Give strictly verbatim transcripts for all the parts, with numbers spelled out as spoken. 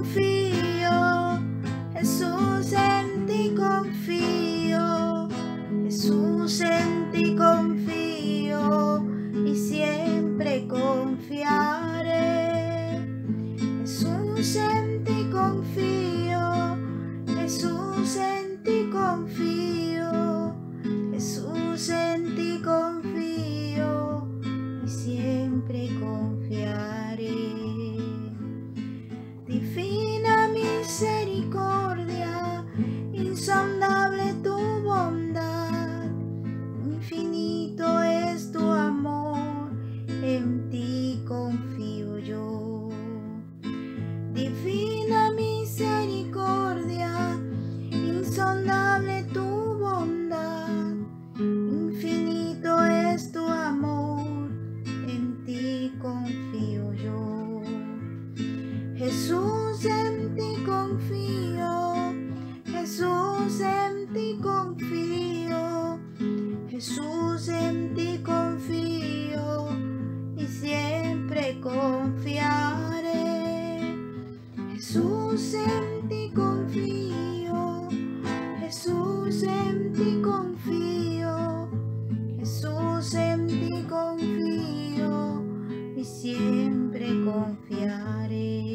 confío, Jesús, en ti confío, Jesús, en ti confío y siempre confiaré. Jesús, en ti confío, Jesús, en ti confío, Jesús, en ti confío y siempre confiaré. Divina misericordia, insondable tu bondad, infinito es tu amor, en ti confío yo. Divina misericordia, insondable tu bondad, infinito es tu amor, en ti confío yo. Jesús, en ti confío, Jesús, en ti confío, Jesús, en ti confío y siempre confiaré. Jesús, en ti confío, Jesús, en ti confío, Jesús, en ti confío y siempre confiaré.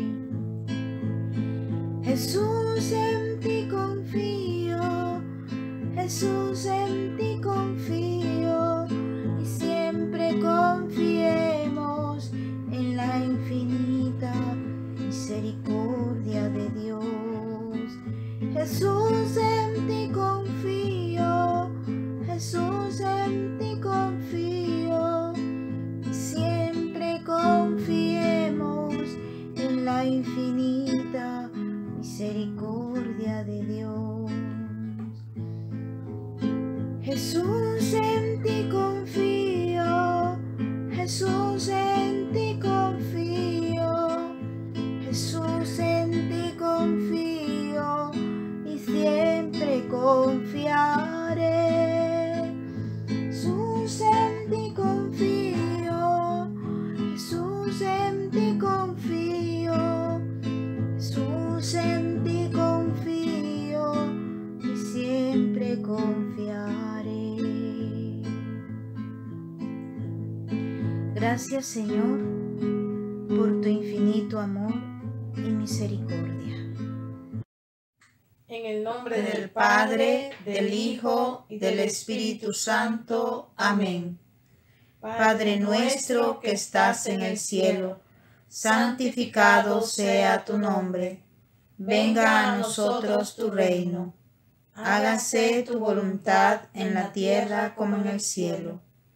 Jesús, en ti confío, Jesús, en ti confío y siempre confiemos en la infinita misericordia de Dios. Jesús, en ti confío, Jesús, en ti confío y siempre confiemos en la infinita misericordia de Dios. Jesús, en ti confío, Jesús, en ti confío, Jesús, en ti confío y siempre confiaré. Jesús, en ti confío, Jesús, en ti confío, Jesús, en ti confío y siempre confiaré. Gracias, Señor, por tu infinito amor y misericordia. En el nombre del Padre, del Hijo y del Espíritu Santo. Amén. Padre nuestro que estás en el cielo, santificado sea tu nombre. Venga a nosotros tu reino. Hágase tu voluntad en la tierra como en el cielo.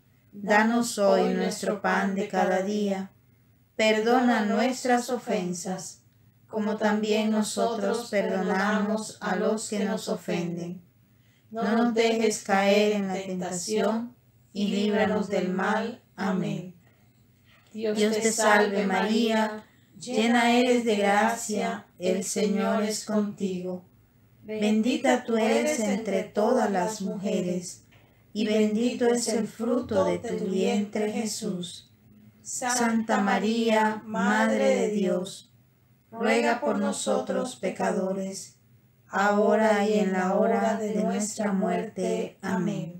Danos hoy nuestro pan de cada día. Perdona nuestras ofensas, como también nosotros perdonamos a los que nos ofenden. No nos dejes caer en la tentación y líbranos del mal. Amén. Dios te salve María, llena eres de gracia, el Señor es contigo. Bendita tú eres entre todas las mujeres, y bendito es el fruto de tu vientre, Jesús. Santa María, Madre de Dios, ruega por nosotros pecadores, ahora y en la hora de nuestra muerte. Amén.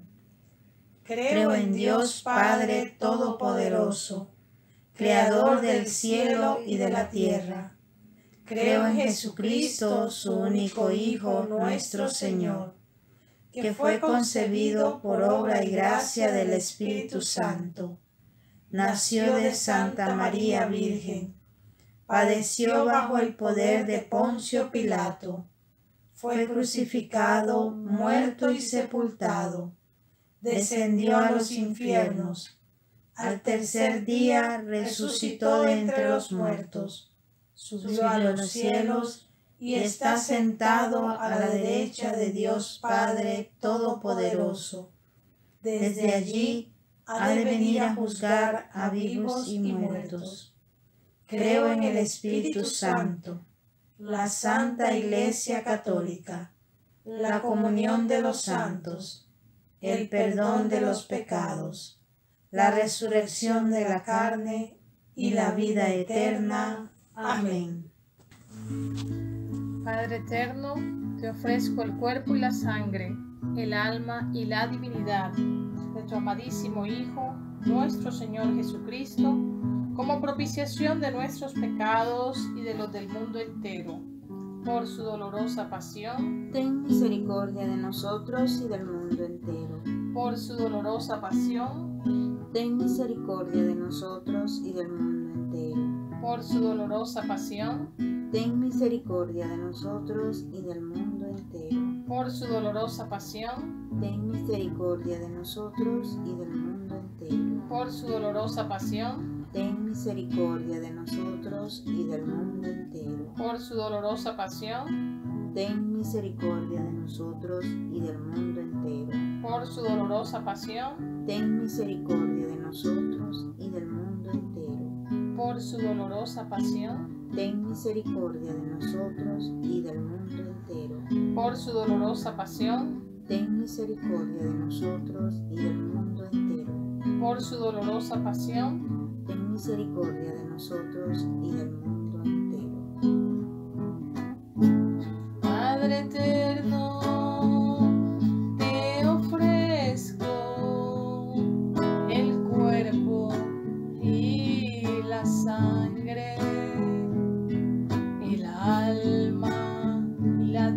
Creo en Dios Padre Todopoderoso, Creador del cielo y de la tierra. Creo en Jesucristo, su único Hijo, nuestro Señor, que fue concebido por obra y gracia del Espíritu Santo. Nació de Santa María Virgen, padeció bajo el poder de Poncio Pilato, fue crucificado, muerto y sepultado, descendió a los infiernos, al tercer día resucitó de entre los muertos, subió a los cielos y está sentado a la derecha de Dios Padre Todopoderoso. Desde allí ha de venir a juzgar a vivos y muertos. Creo en el Espíritu Santo, la Santa Iglesia Católica, la comunión de los santos, el perdón de los pecados, la resurrección de la carne y la vida eterna. Amén. Padre eterno, te ofrezco el cuerpo y la sangre, el alma y la divinidad de tu amadísimo Hijo, nuestro Señor Jesucristo, como propiciación de nuestros pecados y de los del mundo entero. Por su dolorosa pasión, ten misericordia de nosotros y del mundo entero. por su dolorosa pasión, ten misericordia de nosotros y del mundo entero. por su dolorosa pasión, ten misericordia de nosotros y del mundo entero. por su dolorosa pasión, ten misericordia de nosotros y del mundo entero. por su dolorosa pasión, ten misericordia de nosotros y del mundo entero. por su dolorosa pasión, ten misericordia de nosotros y del mundo entero. por su dolorosa pasión, ten misericordia de nosotros y del mundo entero. por su dolorosa pasión, ten misericordia de nosotros y del mundo entero. por su dolorosa pasión, ten misericordia de nosotros y del mundo entero. por su dolorosa pasión, ten misericordia de nosotros y del mundo entero. Padre eterno, te ofrezco el cuerpo y la sangre, el alma y la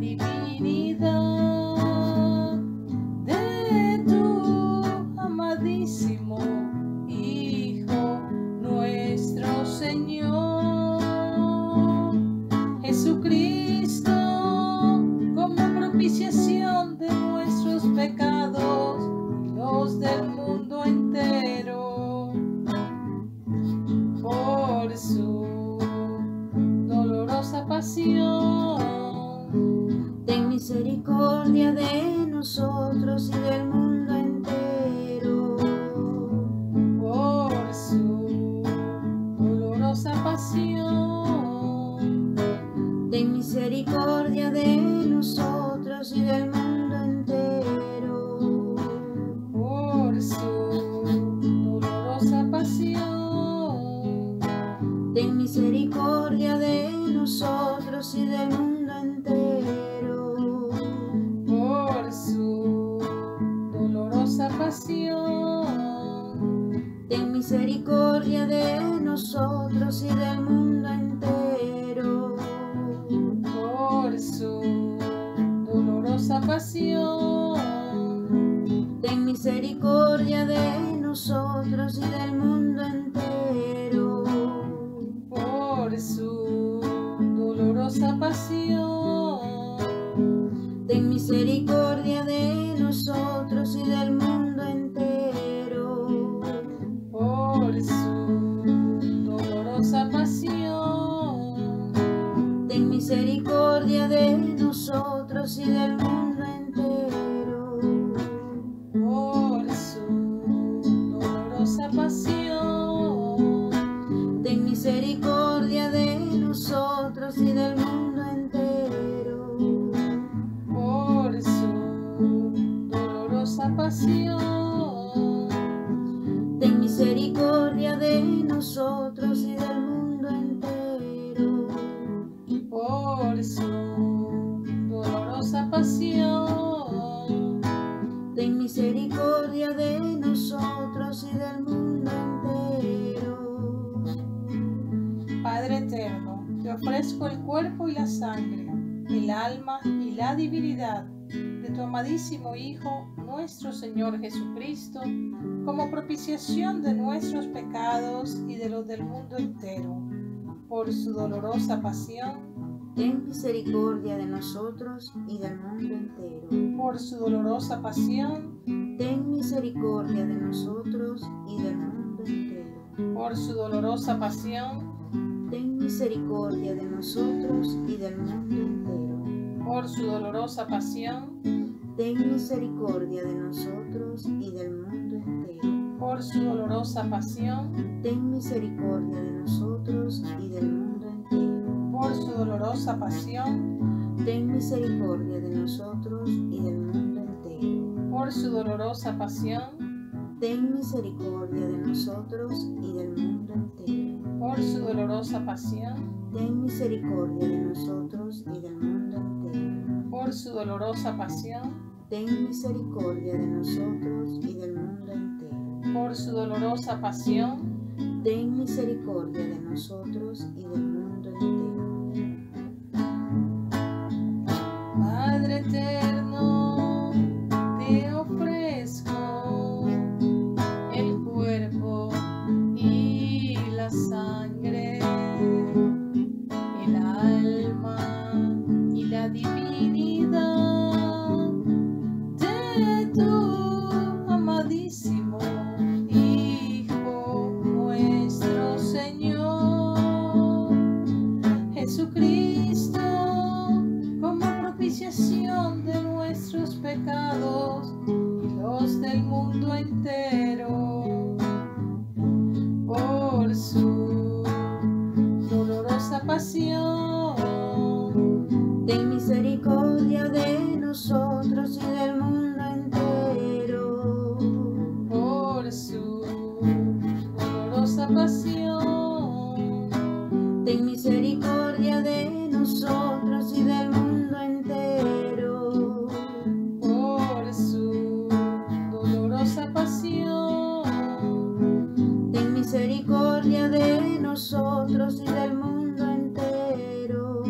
divinidad de tu amadísimo Hijo, nuestro Señor Jesucristo, como propiciación de nuestros pecados y los del mundo entero. Por su dolorosa pasión, ten misericordia de nosotros y del mundo entero. por su dolorosa pasión, ten misericordia de nosotros y del mundo entero. por su dolorosa pasión, ten misericordia de nosotros y del mundo entero. por su dolorosa pasión, ten misericordia de nosotros y del mundo entero. por su dolorosa pasión, ten misericordia de nosotros y del mundo entero. por su dolorosa pasión, ten misericordia de nosotros y del mundo entero. por su dolorosa pasión, ten misericordia de nosotros y del mundo entero. por su dolorosa pasión, ten misericordia de nosotros y del mundo entero. por su dolorosa pasión, ten misericordia de nosotros y del mundo entero. por su dolorosa pasión, ten misericordia de nosotros y del mundo entero. Padre eterno, te ofrezco el cuerpo y la sangre, el alma y la divinidad de tu amadísimo Hijo, nuestro Señor Jesucristo, como propiciación de nuestros pecados y de los del mundo entero. Por su dolorosa pasión, ten misericordia de nosotros y del mundo entero. por su dolorosa pasión, ten misericordia de nosotros y del mundo entero. por su dolorosa pasión, ten misericordia de nosotros y del mundo entero. por su dolorosa pasión, ten misericordia de nosotros y del mundo entero. por su dolorosa pasión, ten misericordia de nosotros y del mundo entero. por su dolorosa pasión, ten misericordia de nosotros y del mundo entero. por su dolorosa pasión, ten misericordia de nosotros y del mundo entero. por su dolorosa pasión, ten misericordia de nosotros y del mundo entero. Por su dolorosa pasión, ten misericordia de nosotros y del mundo entero. por su dolorosa pasión, ten misericordia de nosotros y del mundo entero. Padre eterno, te ofrezco el cuerpo y la sangre, el alma y la divinidad de tu amadísimo Hijo, nuestro Señor Jesucristo, como propiciación de nuestros pecados y los del mundo entero, por su dolorosa pasión. Ten misericordia de nosotros y del mundo entero. Por su dolorosa pasión. Ten misericordia de nosotros y del mundo entero. Por su dolorosa pasión. Ten misericordia de nosotros y del mundo entero.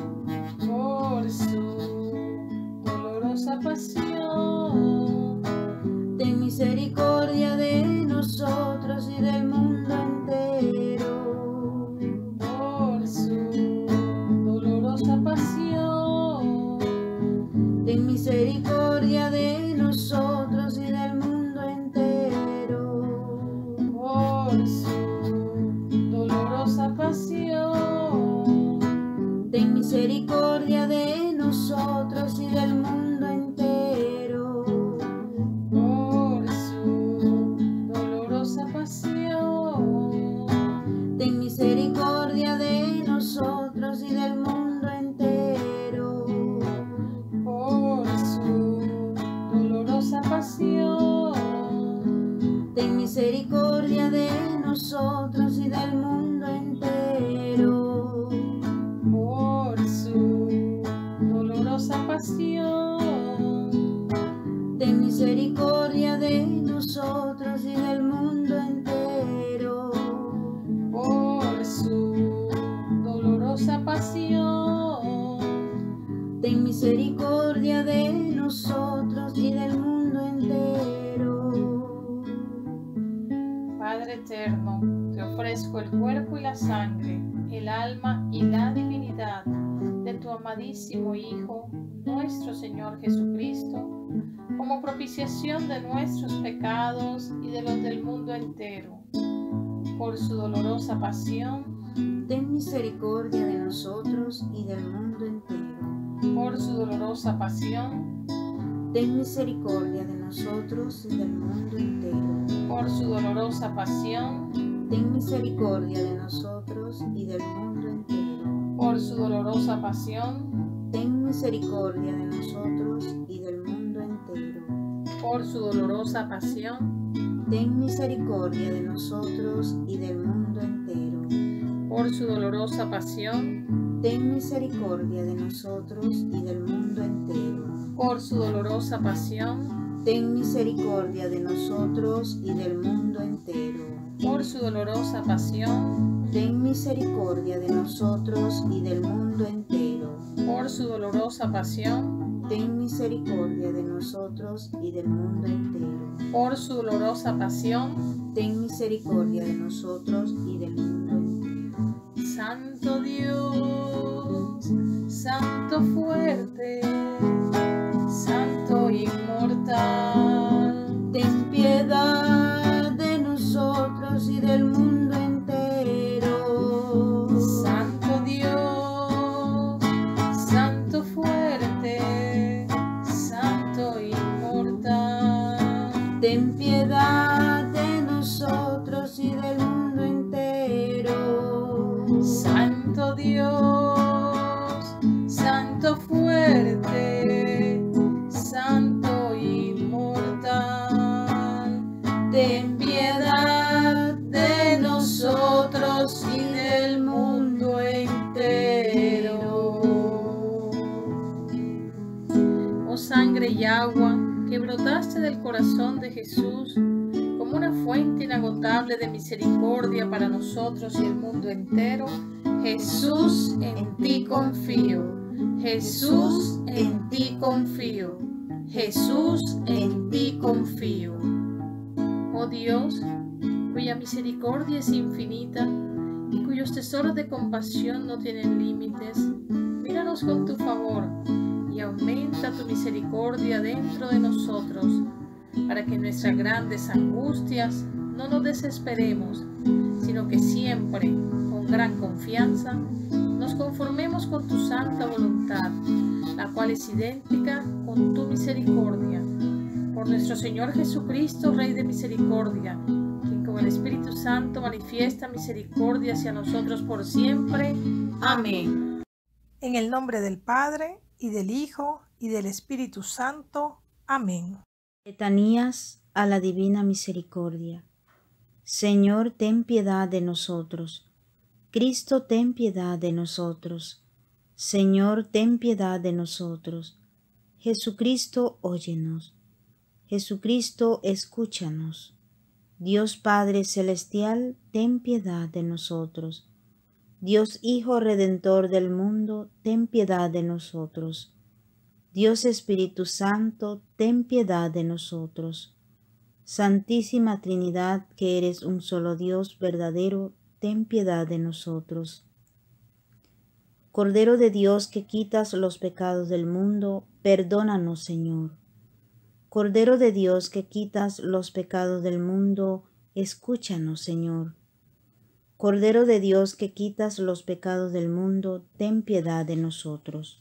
Por su dolorosa pasión. Ten misericordia de nosotros y del mundo entero. Por su dolorosa pasión. Ten misericordia de nosotros y del mundo entero. Por su dolorosa pasión. Ten misericordia de nosotros y del mundo entero. Por su dolorosa pasión. Ten misericordia de nosotros y del mundo entero. Por su dolorosa pasión. Ten misericordia de nosotros y del mundo entero. Por su dolorosa pasión. Ten misericordia de nosotros y del mundo entero. Por su dolorosa pasión. Ten misericordia de nosotros y del mundo entero. Padre eterno, te ofrezco el cuerpo y la sangre, el alma y la divinidad de tu amadísimo Hijo, nuestro Señor Jesucristo, como propiciación de nuestros pecados y de los del mundo entero. Por su dolorosa pasión, Ten misericordia de nosotros y del mundo entero. por su dolorosa pasión, Ten misericordia de nosotros y del mundo entero. por su dolorosa pasión, Ten misericordia de nosotros y del mundo entero. por su dolorosa pasión, Ten misericordia de nosotros y del mundo entero. por su dolorosa pasión, Ten misericordia de nosotros y del mundo entero. por su dolorosa pasión, Ten misericordia de nosotros y del mundo entero. por su dolorosa pasión, Ten misericordia de nosotros y del mundo entero. por su dolorosa pasión, Ten misericordia de nosotros y del mundo entero. por su dolorosa pasión, Ten misericordia de nosotros y del mundo entero. por su dolorosa pasión. Ten misericordia de nosotros y del mundo entero. Santo Dios, Santo fuerte, Santo inmortal, Ten piedad de nosotros y del mundo entero. Santo Dios, Santo fuerte, Santo inmortal, Ten piedad de nosotros y del mundo entero. Santo Dios, Santo fuerte, Santo inmortal, Ten piedad de nosotros y del mundo entero. y agua que brotaste del corazón de Jesús como una fuente inagotable de misericordia para nosotros y el mundo entero, Jesús, en ti confío. Jesús, en ti confío. Jesús, en ti confío. Oh Dios, cuya misericordia es infinita y cuyos tesoros de compasión no tienen límites, míranos con tu favor y aumenta tu misericordia dentro de nosotros, para que en nuestras grandes angustias no nos desesperemos, sino que siempre, con gran confianza, nos conformemos con tu santa voluntad, la cual es idéntica con tu misericordia. Por nuestro Señor Jesucristo, Rey de misericordia, quien con el Espíritu Santo manifiesta misericordia hacia nosotros por siempre. Amén. En el nombre del Padre, y del Hijo, y del Espíritu Santo. Amén. Letanías a la divina misericordia. Señor, ten piedad de nosotros. Cristo, ten piedad de nosotros. Señor, ten piedad de nosotros. Jesucristo, óyenos. Jesucristo, escúchanos. Dios Padre Celestial, ten piedad de nosotros. Dios Hijo Redentor del mundo, ten piedad de nosotros. Dios Espíritu Santo, ten piedad de nosotros. Santísima Trinidad, que eres un solo Dios verdadero, ten piedad de nosotros. Cordero de Dios, que quitas los pecados del mundo, perdónanos, Señor. Cordero de Dios, que quitas los pecados del mundo, escúchanos, Señor. Cordero de Dios, que quitas los pecados del mundo, ten piedad de nosotros.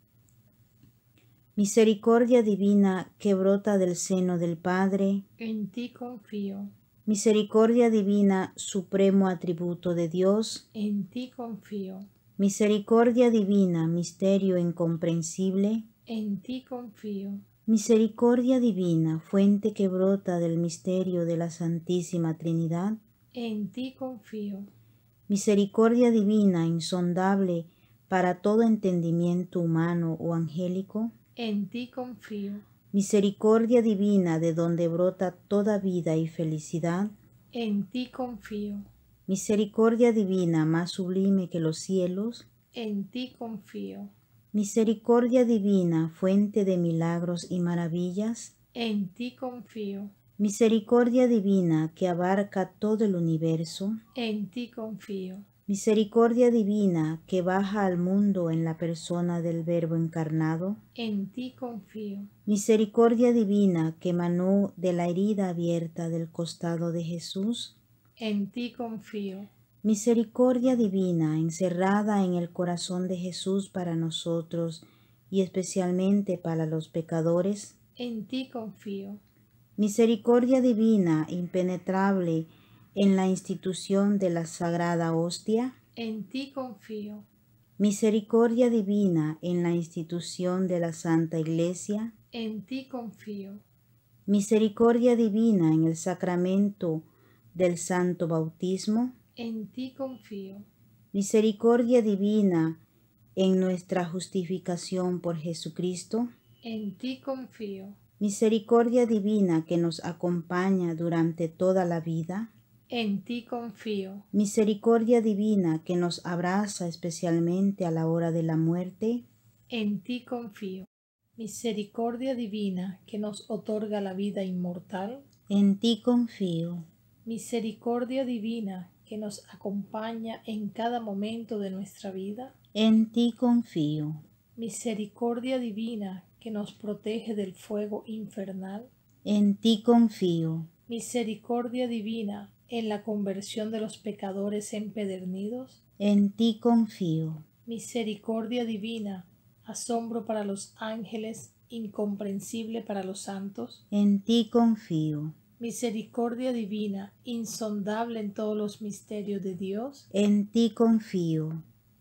Misericordia divina que brota del seno del Padre, En ti confío. misericordia divina, supremo atributo de Dios, En ti confío. misericordia divina, misterio incomprensible, En ti confío. misericordia divina, fuente que brota del misterio de la Santísima Trinidad, En ti confío. misericordia divina, insondable para todo entendimiento humano o angélico, En ti confío. misericordia divina de donde brota toda vida y felicidad, En ti confío. misericordia divina más sublime que los cielos, En ti confío. misericordia divina, fuente de milagros y maravillas, En ti confío. misericordia divina que abarca todo el universo, En ti confío. misericordia divina que baja al mundo en la persona del Verbo encarnado, En ti confío. misericordia divina que emanó de la herida abierta del costado de Jesús, En ti confío. misericordia divina encerrada en el corazón de Jesús para nosotros y especialmente para los pecadores, En ti confío. misericordia divina impenetrable en la institución de la Sagrada Hostia, En ti confío. misericordia divina en la institución de la Santa Iglesia, En ti confío. misericordia divina en el sacramento del Santo Bautismo, En ti confío. misericordia divina en nuestra justificación por Jesucristo, En ti confío. misericordia divina que nos acompaña durante toda la vida, En ti confío. misericordia divina que nos abraza especialmente a la hora de la muerte, En ti confío. Misericordia divina que nos otorga la vida inmortal. en ti confío. Misericordia divina que nos acompaña en cada momento de nuestra vida. En ti confío. Misericordia divina que nos protege del fuego infernal. En ti confío. Misericordia divina en la conversión de los pecadores empedernidos. En ti confío. Misericordia divina, asombro para los ángeles, incomprensible para los santos. En ti confío. Misericordia divina, insondable en todos los misterios de Dios. En ti confío.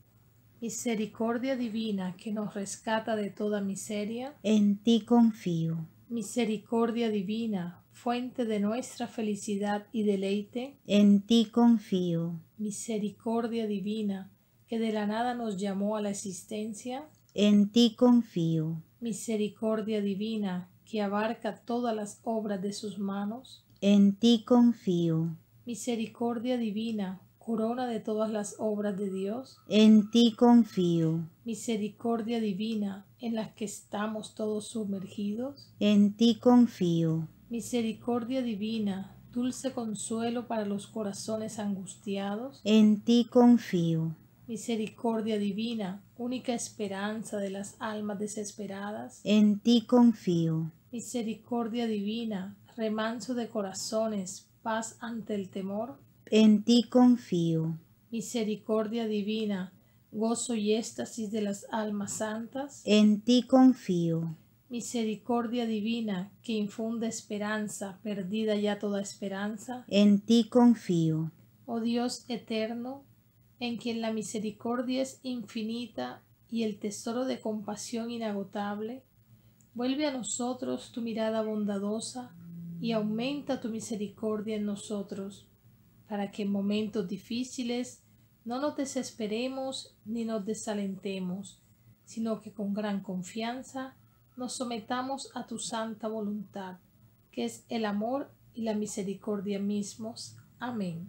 Misericordia divina que nos rescata de toda miseria. En ti confío. Misericordia divina, fuente de nuestra felicidad y deleite. En ti confío. Misericordia divina, que de la nada nos llamó a la existencia. En ti confío. Misericordia divina, que abarca todas las obras de sus manos. En ti confío. Misericordia divina, corona de todas las obras de Dios. En ti confío. Misericordia divina, en la que estamos todos sumergidos. En ti confío. Misericordia divina, dulce consuelo para los corazones angustiados. En ti confío. Misericordia divina, única esperanza de las almas desesperadas. En ti confío. Misericordia divina, remanso de corazones, paz ante el temor. En ti confío. Misericordia divina, gozo y éxtasis de las almas santas. En ti confío. Misericordia divina, que infunde esperanza, perdida ya toda esperanza. En ti confío. Oh Dios eterno, en quien la misericordia es infinita y el tesoro de compasión inagotable, vuelve a nosotros tu mirada bondadosa y aumenta tu misericordia en nosotros, para que en momentos difíciles no nos desesperemos ni nos desalentemos, sino que con gran confianza nos sometamos a tu santa voluntad, que es el amor y la misericordia mismos. Amén.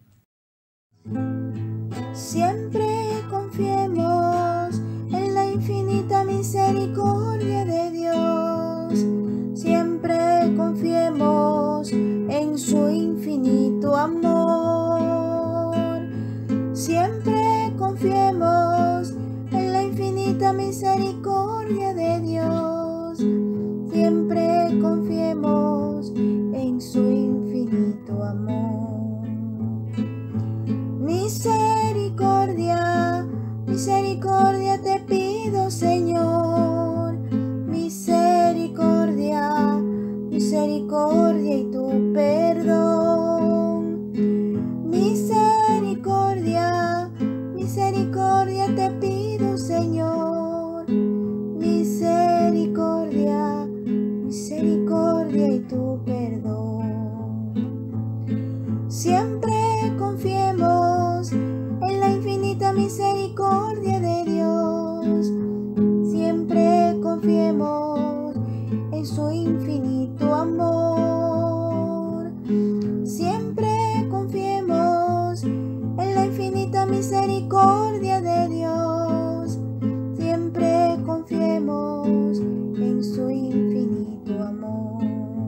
Siempre confiemos en la infinita misericordia de Dios. Siempre confiemos en su infinito amor. Siempre confiemos en la infinita misericordia de Dios. Siempre confiemos en su infinito amor. Misericordia, misericordia te pido, Señor. Misericordia, misericordia y tu perdón. Misericordia, misericordia te pido, Señor. Misericordia, misericordia y tu perdón. Siempre confiemos en la infinita misericordia de Dios. Siempre confiemos en su infinito amor. Siempre confiemos en la infinita misericordia de Dios. Siempre confiemos en su infinito amor.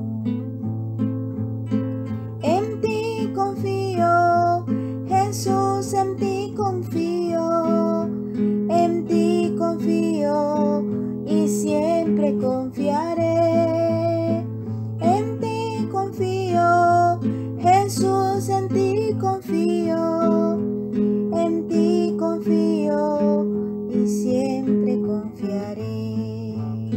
En ti confío, Jesús, en ti confío, en ti confío y siempre confiaré. En ti confío, Jesús, en ti confío, en ti confío y siempre confiaré.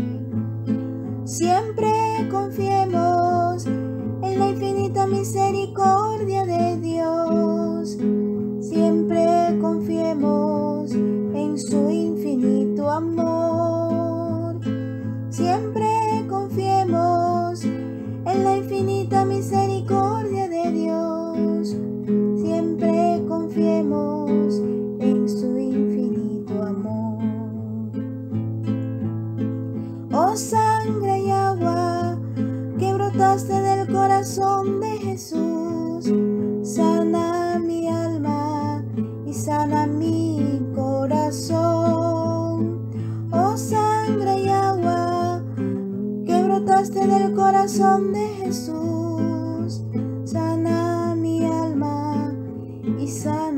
Siempre confiemos en la infinita misericordia de Dios. Siempre confiemos en su infinito amor. Siempre confiemos en la infinita misericordia de Dios. Siempre confiemos en su infinito amor. Oh sangre y agua que brotaste del corazón de Jesús, sana mi alma y sana mi corazón. Oh sangre y agua que brotaste del corazón de Jesús, sana mi alma y sana